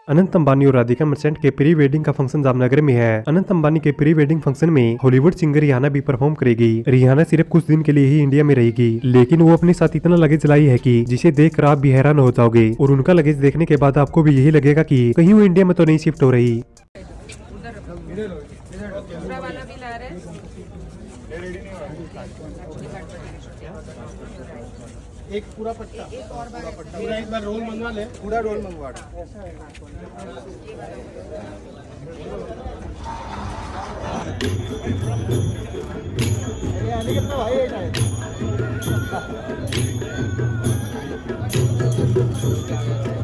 अनंत अंबानी और राधिका मर्चेंट के pre wedding का फंक्शन जामनगर में है। अनंत अंबानी के प्री वेडिंग फंक्शन में हॉलीवुड सिंगर रिहाना भी परफॉर्म करेगी। रिहाना सिर्फ कुछ दिन के लिए ही इंडिया में रहेगी, लेकिन वो अपने साथ इतना लगेज लाई है कि जिसे देखकर आप भी हैरान हो जाओगे और उनका लगेज देखने के बाद आपको भी यही लगेगा कि कहीं वो इंडिया में तो नहीं शिफ्ट हो रही। एक पूरा पट्टा, पूरा एक बार रोल मंगवा ले, पूरा रोल मंगवा आने कितना भाई है।